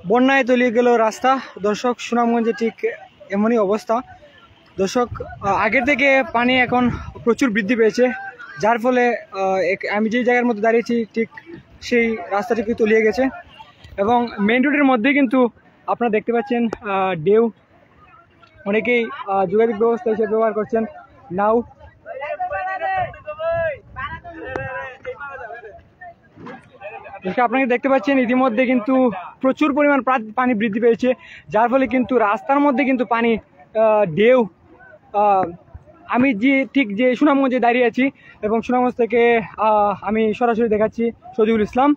বন্যায় তলিয়ে গেল রাস্তা। দর্শক, সুনামগঞ্জে ঠিক এমনই অবস্থা। দর্শক, আগের থেকে পানি এখন প্রচুর বৃদ্ধি পেয়েছে, যার ফলে আমি যে জায়গার মধ্যে দাঁড়িয়েছি ঠিক সেই রাস্তাটিকে তলিয়ে গেছে এবং মেইন রোডের মধ্যে কিন্তু আপনারা দেখতে পাচ্ছেন ঢেউ। অনেকেই যোগাযোগ ব্যবস্থা হিসেবে ব্যবহার করছেন নাও। আপনাকে দেখতে পাচ্ছেন ইতিমধ্যে কিন্তু প্রচুর পরিমাণ পানি বৃদ্ধি পেয়েছে, যার ফলে কিন্তু রাস্তার মধ্যে কিন্তু পানি ঢেউ। আমি যে সুনামগঞ্জে দাঁড়িয়ে আছি এবং সুনামগঞ্জ থেকে আমি সরাসরি দেখাচ্ছি সজিবুল ইসলাম।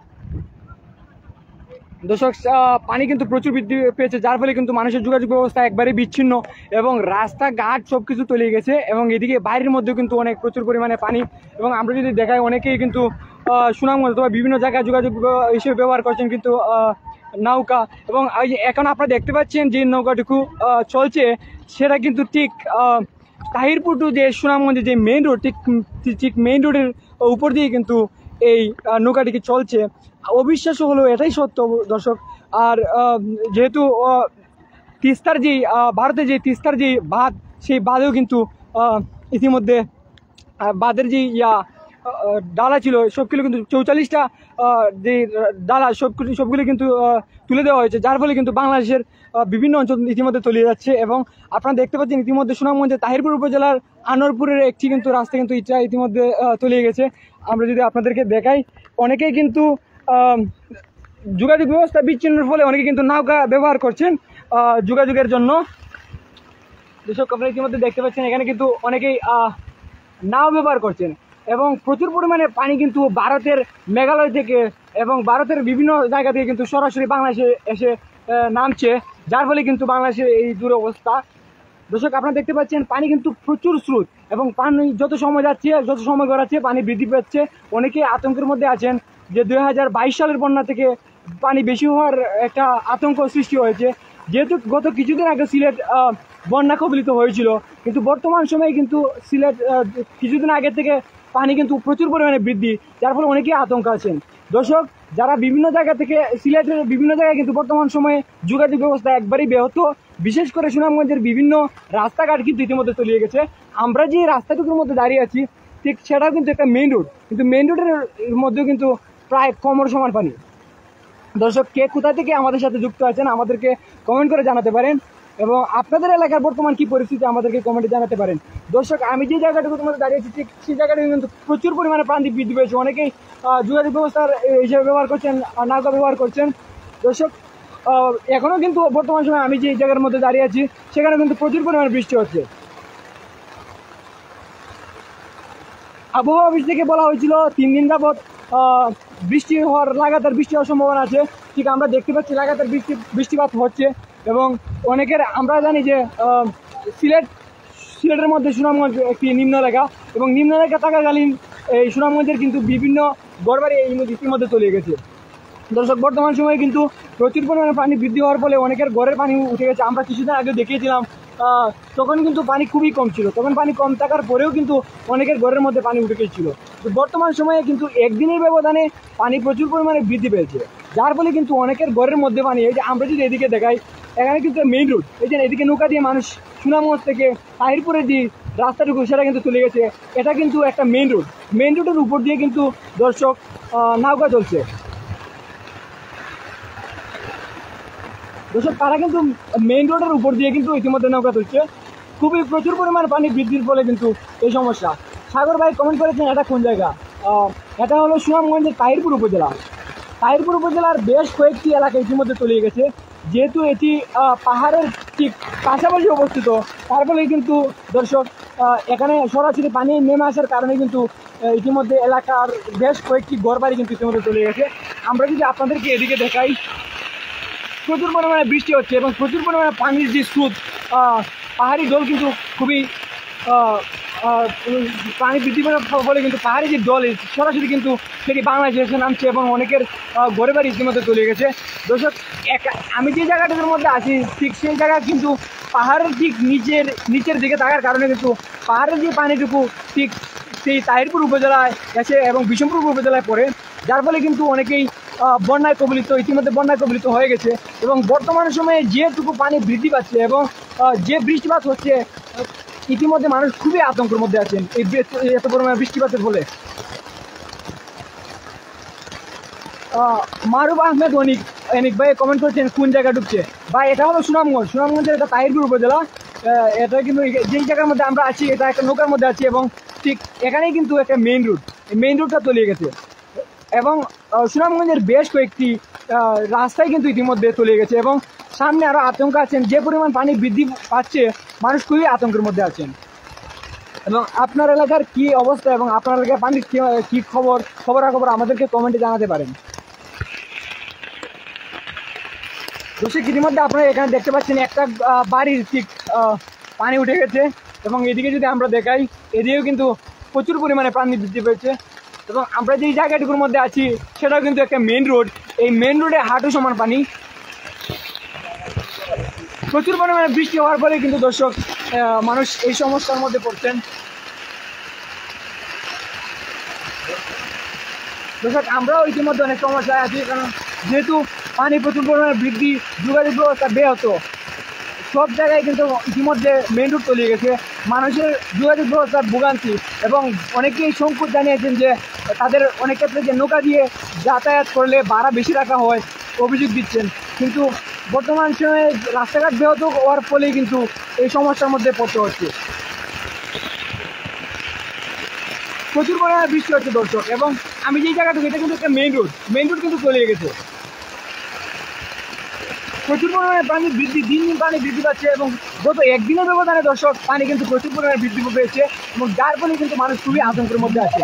দর্শক, পানি কিন্তু প্রচুর বৃদ্ধি পেয়েছে, যার ফলে কিন্তু মানুষের যোগাযোগ ব্যবস্থা একবারে বিচ্ছিন্ন এবং রাস্তাঘাট সব কিছু তলিয়ে গেছে এবং এদিকে বাইরের মধ্যেও কিন্তু অনেক প্রচুর পরিমাণে পানি। এবং আমরা যদি দেখাই, অনেকেই কিন্তু সুনামগঞ্জ অথবা বিভিন্ন জায়গায় যোগাযোগ হিসেবে ব্যবহার করছেন কিন্তু নৌকা। এবং এখন আপনারা দেখতে পাচ্ছেন যে নৌকাটুকু চলছে, সেটা কিন্তু ঠিক তাহিরপুর টু যে সুনামগঞ্জে যে মেইন রোড, ঠিক মেইন রোডের উপর দিয়ে কিন্তু এই নৌকাটিকে চলছে। অবিশ্বাস্য হলো এটাই সত্য দর্শক। আর যেহেতু তিস্তার যে ভারতের যে তিস্তার যে বাঁধ, সেই বাঁধেও কিন্তু ইতিমধ্যে বাঁধের যে ডালা ছিল সবগুলো কিন্তু 44টা যে ডালা সবগুলো কিন্তু তুলে দেওয়া হয়েছে, যার ফলে কিন্তু বাংলাদেশের বিভিন্ন অঞ্চল ইতিমধ্যে তলিয়ে যাচ্ছে। এবং আপনারা দেখতে পাচ্ছেন ইতিমধ্যে সুনামগঞ্জে তাহিরপুর উপজেলার আনোয়ারপুরের একটি কিন্তু রাস্তা কিন্তু ইতিমধ্যে তলিয়ে গেছে। আমরা যদি আপনাদেরকে দেখাই, অনেকেই কিন্তু যোগাযোগ ব্যবস্থা বিচ্ছিন্নের ফলে অনেকে কিন্তু নৌকা ব্যবহার করছেন যোগাযোগের জন্য। দর্শক, আপনারা ইতিমধ্যে দেখতে পাচ্ছেন এখানে কিন্তু অনেকেই নাও ব্যবহার করছেন এবং প্রচুর পরিমাণে পানি কিন্তু ভারতের মেঘালয় থেকে এবং ভারতের বিভিন্ন জায়গা থেকে কিন্তু সরাসরি বাংলাদেশে এসে নামছে, যার ফলে কিন্তু বাংলাদেশের এই দুরবস্থা। দর্শক, আপনারা দেখতে পাচ্ছেন পানি কিন্তু প্রচুর স্রোত এবং পানি যত সময় যাচ্ছে, যত সময় গড়াচ্ছে, পানি বৃদ্ধি পাচ্ছে। অনেকে আতঙ্কের মধ্যে আছেন যে 2022 সালের বন্যা থেকে পানি বেশি হওয়ার একটা আতঙ্ক সৃষ্টি হয়েছে, যেহেতু গত কিছুদিন আগে সিলেট বন্যা কবলিত হয়েছিল, কিন্তু বর্তমান সময়ে কিন্তু সিলেট কিছুদিন আগে থেকে পানি কিন্তু প্রচুর পরিমাণে বৃদ্ধি, যার ফলে অনেকেই আতঙ্ক আছেন। দর্শক, যারা বিভিন্ন জায়গা থেকে সিলেটের বিভিন্ন জায়গায় কিন্তু বর্তমান সময়ে যোগাযোগ ব্যবস্থা একবারই ব্যাহত, বিশেষ করে সুনামগঞ্জের বিভিন্ন রাস্তাঘাট কিন্তু ইতিমধ্যে তলিয়ে গেছে। আমরা যে রাস্তাটুকুর মধ্যে দাঁড়িয়ে আছি ঠিক সেটাও কিন্তু একটা মেইন রোড, কিন্তু মেইন রোডের মধ্যেও কিন্তু প্রায় কোমর সমান পানি। দর্শক, কে কোথা থেকে আমাদের সাথে যুক্ত আছেন আমাদেরকে কমেন্ট করে জানাতে পারেন এবং আপনাদের এলাকার বর্তমান কি পরিস্থিতি আমাদেরকে কমেন্টে জানাতে পারেন। দর্শক, আমি যে জায়গাটুকু তোমাদের দাঁড়িয়েছি ঠিক সেই জায়গাটুকু কিন্তু প্রচুর পরিমাণে পানি বৃদ্ধি পেয়েছে। অনেকেই যোগাযোগ ব্যবস্থার হিসেবে ব্যবহার করছেন, নৌকা ব্যবহার করছেন। দর্শক, এখনও কিন্তু বর্তমান সময়ে আমি যে জায়গার মধ্যে দাঁড়িয়ে আছি সেখানে কিন্তু প্রচুর পরিমাণে বৃষ্টি হচ্ছে। আবহাওয়া অফিস থেকে বলা হয়েছিল 3 দিন যাবৎ লাগাতার বৃষ্টি হওয়ার সম্ভাবনা আছে। ঠিক আমরা দেখতে পাচ্ছি লাগাতার বৃষ্টিপাত হচ্ছে এবং অনেকের আমরা জানি যে সিলেটের মধ্যে সুনামগঞ্জ একটি নিম্ন এলাকা এবং নিম্ন এলাকা থাকাকালীন এই সুনামগঞ্জের কিন্তু বিভিন্ন ঘরবাড়ি এই ইতিমধ্যে চলে গেছে। দর্শক, বর্তমান সময়ে কিন্তু প্রচুর পরিমাণে পানি বৃদ্ধি হওয়ার ফলে অনেকের ঘরের পানি উঠে গেছে। আমরা কিছুদিন আগে দেখিয়েছিলাম, তখন কিন্তু পানি খুবই কম ছিল, তখন পানি কম থাকার পরেও কিন্তু অনেকের ঘরের মধ্যে পানি উঠে গেছিল। তো বর্তমান সময়ে কিন্তু একদিনের ব্যবধানে পানি প্রচুর পরিমাণে বৃদ্ধি পেয়েছে, যার ফলে কিন্তু অনেকের ঘরের মধ্যে পানি। এই যে আমরা যদি এদিকে দেখাই, এখানে কিন্তু মেইন রোড, এই যে এদিকে নৌকা দিয়ে মানুষ সুনামগঞ্জ থেকে তাহিরপুরের যে রাস্তাটুকু সেটা কিন্তু চলে গেছে। এটা কিন্তু একটা মেইন রোড, মেইন রোডের উপর দিয়ে কিন্তু দর্শক নৌকা চলছে। দর্শক, তারা কিন্তু মেইন রোডের উপর দিয়ে কিন্তু ইতিমধ্যে নৌকা চলছে। খুবই প্রচুর পরিমাণ পানি বৃদ্ধির ফলে কিন্তু এই সমস্যা। সাগর ভাই কমেন্ট করেছেন এটা কোন জায়গা? এটা হলো সুনামগঞ্জের তাহিরপুর উপজেলা। তাহিরপুর উপজেলার বেশ কয়েকটি এলাকা ইতিমধ্যে তলিয়ে গেছে, যেহেতু এটি পাহাড়ের ঠিক পাশাপাশি অবস্থিত, তার ফলে কিন্তু দর্শক এখানে সরাসরি পানি নেমে আসার কারণে কিন্তু ইতিমধ্যে এলাকার বেশ কয়েকটি ঘরবাড়ি কিন্তু ইতিমধ্যে তলিয়ে গেছে। আমরা যদি আপনাদেরকে এদিকে দেখাই, প্রচুর পরিমাণে বৃষ্টি হচ্ছে এবং প্রচুর পরিমাণে পানির যে স্রোত, পাহাড়ি জল কিন্তু খুবই পানি বৃদ্ধি পাওয়ার ফলে কিন্তু পাহাড়ি যে জল সরাসরি কিন্তু সেটি বাংলাদেশে এসে নামছে এবং অনেকের ঘরে বাড়ি ইতিমধ্যে চলে গেছে। দর্শক, আমি যে জায়গাটার মধ্যে আছি ঠিক সেই জায়গা কিন্তু পাহাড়ের ঠিক নিচের দিকে থাকার কারণে কিন্তু পাহাড়ের যে পানিটুকু ঠিক সেই তাহিরপুর উপজেলায় এসে এবং বিশমপুর উপজেলায় পড়ে, যার ফলে কিন্তু অনেকেই বন্যায় কবলিত, ইতিমধ্যে বন্যায় কবলিত হয়ে গেছে। এবং বর্তমান সময়ে যেটুকু পানি বৃদ্ধি পাচ্ছে এবং যে বৃষ্টিপাত হচ্ছে, ইতিমধ্যে মানুষ খুবই আতঙ্কের মধ্যে আছেন এই এত পরিমাণে বৃষ্টিপাতের ফলে। মারুফ আহমেদ অনিক ভাই কমেন্ট করছেন কোন জায়গা ডুবছে। ভাই এটা হলো সুনামগঞ্জ, সুনামগঞ্জের এটা তাহিরপুর উপজেলা। এটা কিন্তু যেই জায়গার মধ্যে আমরা আছি এটা একটা নৌকার মধ্যে আছি এবং ঠিক এখানেই কিন্তু একটা মেইন রুট, এই মেইন রুটটা তলিয়ে গেছে এবং সুনামগঞ্জের বেশ কয়েকটি রাস্তায় কিন্তু ইতিমধ্যে তলিয়ে গেছে এবং সামনে আরও আতঙ্ক আছেন। যে পরিমাণ পানি বৃদ্ধি পাচ্ছে মানুষ খুবই আতঙ্কের মধ্যে আছেন। এবং আপনার এলাকার কি অবস্থা এবং আপনার এলাকার পানির কি খবরাখবর আমাদেরকে কমেন্টে জানাতে পারেন। দর্শক ইতিমধ্যে আপনারা এখানে দেখতে পাচ্ছেন একটা বাড়ির ঠিক পানি উঠে গেছে এবং এদিকে যদি আমরা দেখাই এদিকেও কিন্তু প্রচুর পরিমাণে পানি বৃদ্ধি পেয়েছে এবং আমরা যেই জায়গাটুকুর মধ্যে আছি সেটাও কিন্তু একটা মেন রোড। এই মেন রোডে হাঁটু সমান পানি। প্রচুর পরিমাণে বৃষ্টি হওয়ার ফলে কিন্তু দর্শক মানুষ এই সমস্যার মধ্যে পড়ছেন। দর্শক আমরাও ইতিমধ্যে অনেক সমস্যায় আছি, কারণ যেহেতু পানি প্রচুর পরিমাণে বৃদ্ধি, যোগাযোগ ব্যবস্থা ব্যাহত, সব জায়গায় কিন্তু ইতিমধ্যে মেন রোড তলিয়ে গেছে, মানুষের যোগাযোগ ব্যবস্থার ভোগান্তি এবং অনেকেই সংকট জানিয়েছেন যে তাদের অনেক ক্ষেত্রে যে নৌকা দিয়ে যাতায়াত করলে ভাড়া বেশি রাখা হয় অভিযোগ দিচ্ছেন। কিন্তু বর্তমান সময়ে রাস্তাঘাট ব্যাহত হওয়ার ফলেই কিন্তু এই সমস্যার মধ্যে পড়তে হচ্ছে। প্রচুর পরিমাণে বৃষ্টি হচ্ছে দর্শক এবং আমি যেই জায়গাটুকু এটা কিন্তু একটা মেইন রোড কিন্তু তলিয়ে গেছে। প্রচুর পরিমাণে পানি বৃদ্ধি, দিন দিন পানি বৃদ্ধি পাচ্ছে এবং গত একদিনের ব্যবধানে দর্শক পানি কিন্তু প্রচুর পরিমাণে বৃদ্ধি পেয়েছে এবং যার ফলে কিন্তু মানুষ খুবই আতঙ্কের মধ্যে আছে।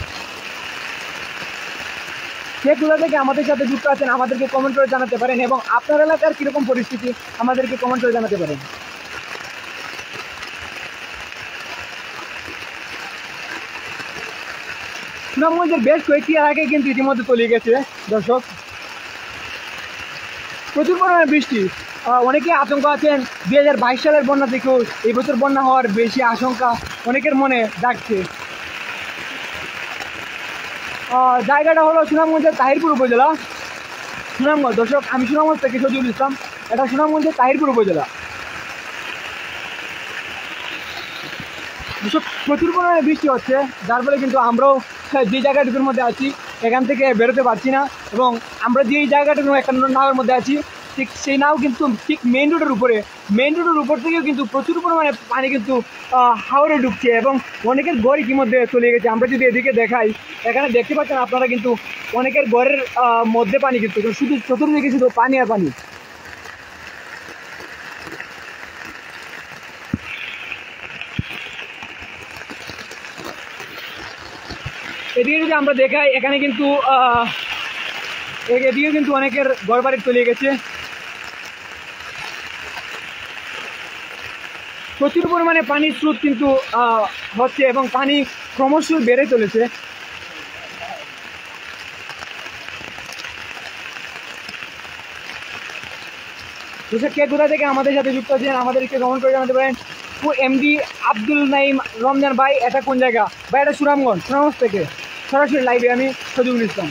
সেগুলো থেকে আমাদের সাথে যুক্ত আছেন আমাদেরকে কমেন্ট করে জানাতে পারেন এবং আপনার এলাকার কীরকম পরিস্থিতি আমাদেরকে কমেন্ট করে জানাতে পারেন। সুনামগঞ্জের বেশ কয়েকটি এলাকায় কিন্তু ইতিমধ্যে তলিয়ে গেছে দর্শক। প্রচুর পরিমাণে বৃষ্টি, অনেকেই আতঙ্ক আছেন 2022 সালের বন্যা থেকেও এই বছর বন্যা হওয়ার বেশি আশঙ্কা অনেকের মনে জাগছে। জায়গাটা হলো সুনামগঞ্জের তাহিরপুর উপজেলা। সুনামগঞ্জ দর্শক, আমি সুনামগঞ্জ থেকে সজিউল ইসলাম, এটা সুনামগঞ্জের তাহিরপুর উপজেলা। দর্শক প্রচুর পরিমাণে বৃষ্টি হচ্ছে, যার ফলে কিন্তু আমরাও যে জায়গাটুকুর মধ্যে আছি এখান থেকে বেরোতে পারছি না এবং আমরা যেই জায়গাটুকু একটা নাওয়ের মধ্যে আছি ঠিক সেই নাও কিন্তু ঠিক মেইন রোডের উপর থেকেও কিন্তু প্রচুর পরিমাণে পানি কিন্তু হাওরে ঢুকছে এবং অনেকের ঘর ইতিমধ্যে চলে গেছে। আমরা যদি এদিকে দেখাই এখানে দেখতে পাচ্ছেন আপনারা কিন্তু অনেকের ঘরের মধ্যে পানি কিন্তু শুধু চতুর্দিকে শুধু পানি আর পানি। এদিকে যদি আমরা দেখাই এখানে কিন্তু এদিকে কিন্তু অনেকের ঘর বাড়ি চলে গেছে। প্রচুর পরিমাণে পানির স্রোত কিন্তু হচ্ছে এবং পানি ক্রমশ বেড়ে চলেছে। কে কোথা থেকে আমাদের সাথে যুক্ত আছেন আমাদেরকে কমেন্ট করে জানাতে পারেন। এমডি আব্দুল নাইম রমজান ভাই, এটা কোন জায়গা? ভাই এটা সুনামগঞ্জ থেকে সরাসরি লাইভে আমি সজিউল ইসলাম।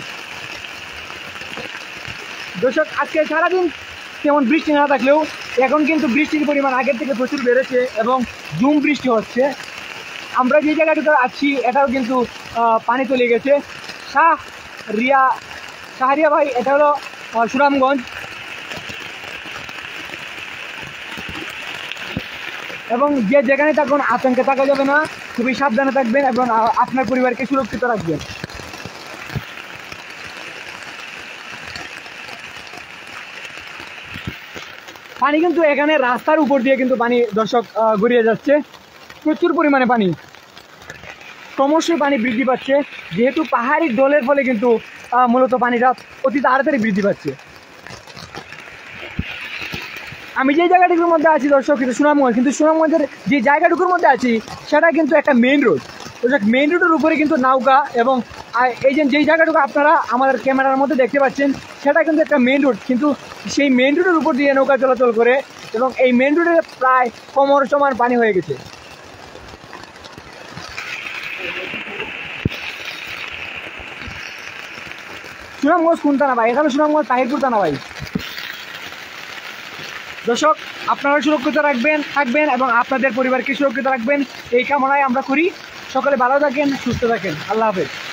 দর্শক আজকে সারাদিন তেমন বৃষ্টি না থাকলেও এখন কিন্তু বৃষ্টির পরিমাণ আগের থেকে প্রচুর বেড়েছে এবং ঝুম বৃষ্টি হচ্ছে। আমরা যে জায়গাটিতে আছি এটাও কিন্তু পানি চলে গেছে। শাহরিয়া ভাই, এটা হলো সুনামগঞ্জ এবং যেখানে থাকুন আতঙ্কে থাকা যাবে না, খুবই সাবধানে থাকবেন এবং আপনার পরিবারকে সুরক্ষিত রাখবেন। পানি কিন্তু এখানে রাস্তার উপর দিয়ে কিন্তু পানি দর্শক গড়িয়ে যাচ্ছে, প্রচুর পরিমাণে পানি, ক্রমশই পানি বৃদ্ধি পাচ্ছে যেহেতু পাহাড়ি ঢলের ফলে কিন্তু মূলত পানিটা অতি তাড়াতাড়ি বৃদ্ধি পাচ্ছে। আমি যে জায়গাটুকুর মধ্যে আছি দর্শক কিন্তু সুনামগঞ্জ, কিন্তু সুনামগঞ্জের যে জায়গাটুকুর মধ্যে আছি সেটা কিন্তু একটা মেইন রোড। মেইন রোডের উপরে কিন্তু নৌকা এবং এই যে যেই জায়গাটুকু আপনারা আমাদের ক্যামেরার মধ্যে দেখতে পাচ্ছেন সেটা কিন্তু একটা মেইন রোড, কিন্তু সেই মেইন রোডের উপর দিয়ে নৌকা চলাচল করে এবং এই মেইন রোডে প্রায় কোমর সমান পানি হয়ে গেছে। সুনামগঞ্জ কোন থানা ভাই? এখানে সুনামগঞ্জ তাহিরপুর থানা ভাই। দর্শক, আপনারা সুরক্ষিত থাকবেন এবং আপনাদের পরিবারকে সুরক্ষিত রাখবেন এই কামনায় আমরা করি। সকলে ভালো থাকেন, সুস্থ থাকেন। আল্লাহ হাফেজ।